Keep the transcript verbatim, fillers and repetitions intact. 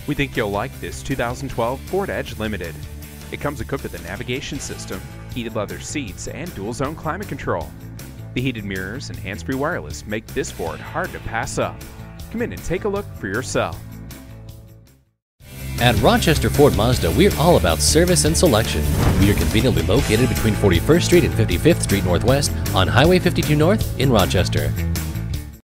We think you'll like this two thousand twelve Ford Edge Limited. It comes equipped with a navigation system, heated leather seats, and dual-zone climate control. The heated mirrors and hands-free wireless make this Ford hard to pass up. Come in and take a look for yourself. At Rochester Ford Mazda, we're all about service and selection. We are conveniently located between forty-first Street and fifty-fifth Street Northwest on Highway fifty-two North in Rochester.